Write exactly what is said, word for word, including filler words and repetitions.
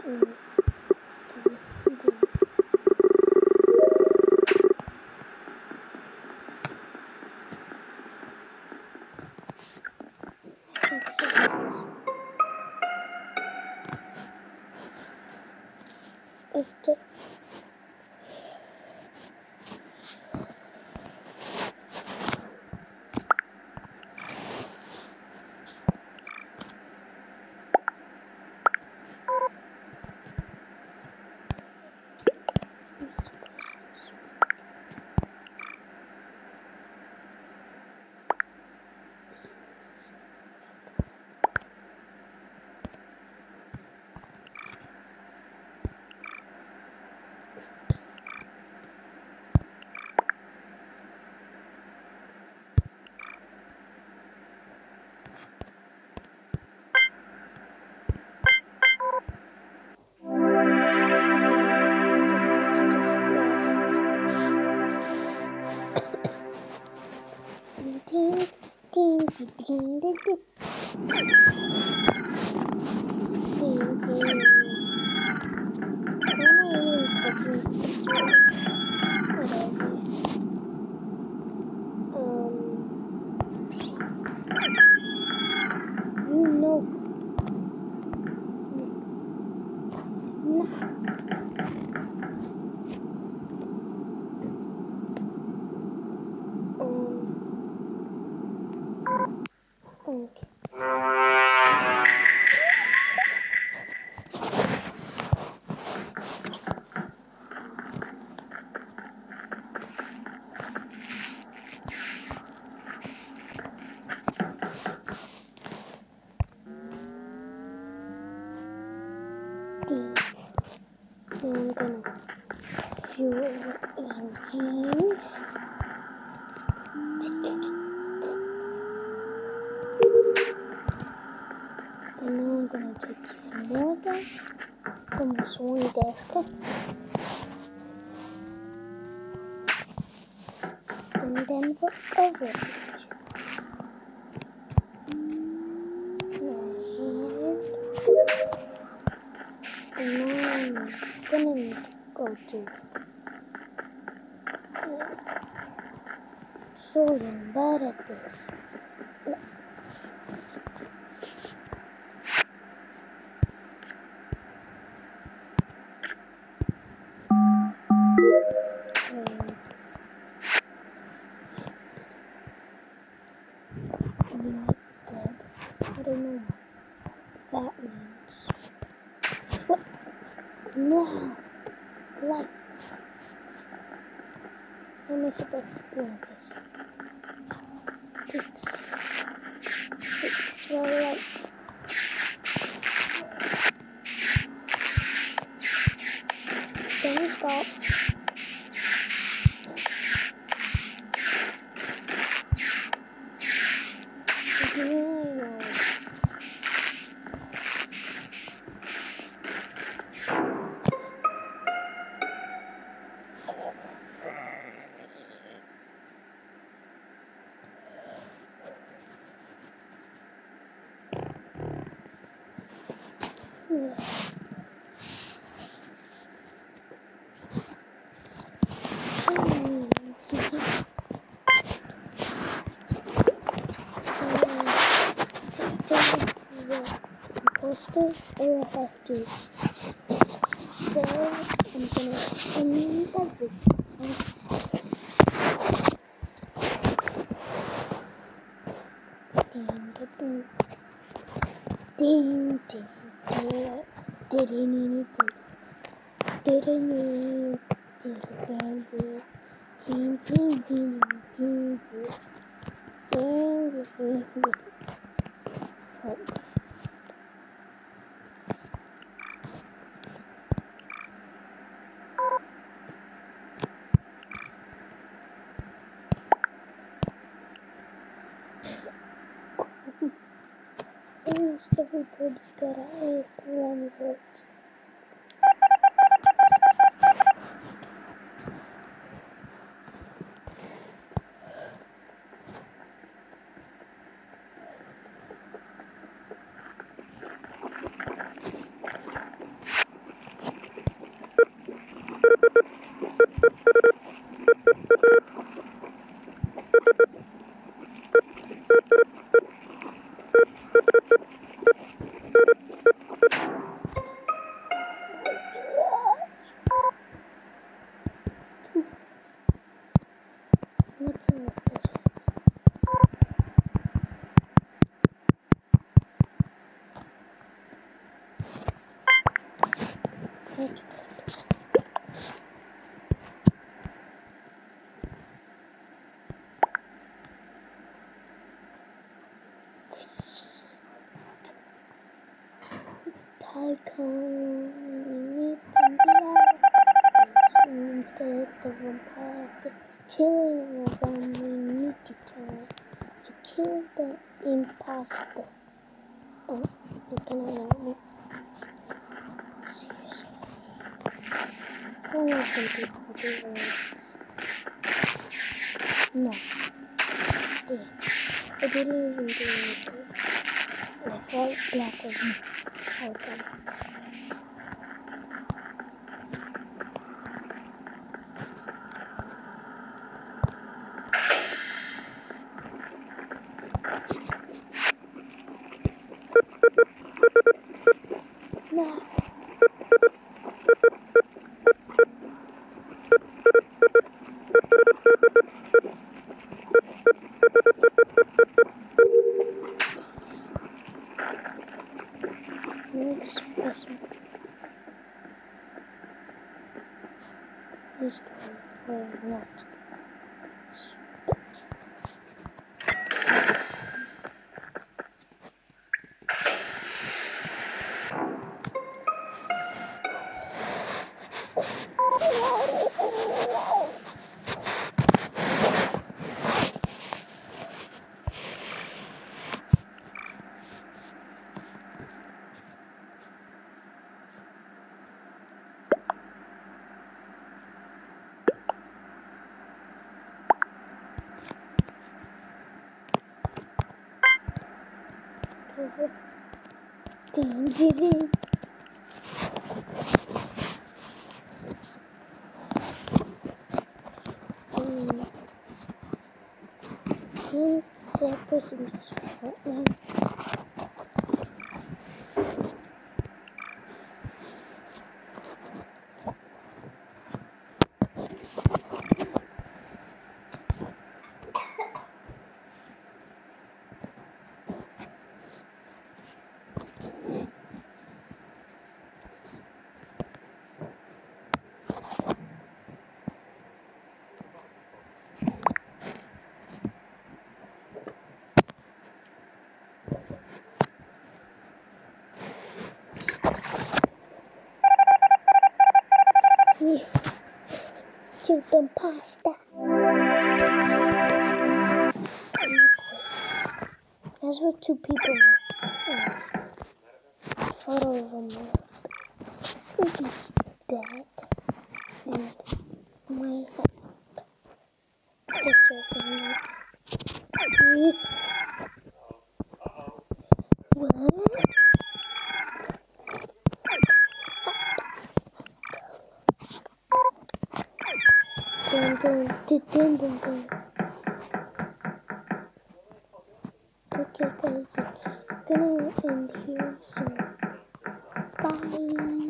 Mm. Okay. Ding, ding, ding, ding, ding, ding. Ding, ding. Why am I even clicking picture? Whatever. Um, you know. Nah. Um, okay. Ding. Now I'm gonna fuel engines. And now I'm gonna take even more gas from this one gas tank. And then the other. And now I'm gonna need to go to uh, sorting bad at this. I don't know what that means. What? No! Light. How am I supposed to do this? Fix. Fix the light. Then stop. No. Yeah. Poster, or I have to go. I'm gonna end the video. Ding, ding, ding, ding, ding, ding, ding, ding, ding, ding, ding, ding, ding. Almost everybody's got at least one vote. Such Tycoon, we need some blood. Instead of the vampire to kill them, we need to try to kill the imposter. Oh, you cannot help me. Seriously. I want some people to do this. No. Yeah. I didn't even do anything. Like white, black, or blue. Okay. No. Next person. This one will not. Ding, ding, ding. Um, can that person just right now? Yeah. Kill them pasta. That's what two people are. A photo of them are. Maybe that. And my hat. Just open it. What? Dun dun dun dun dun dun. Okay guys, it's gonna end here, so bye.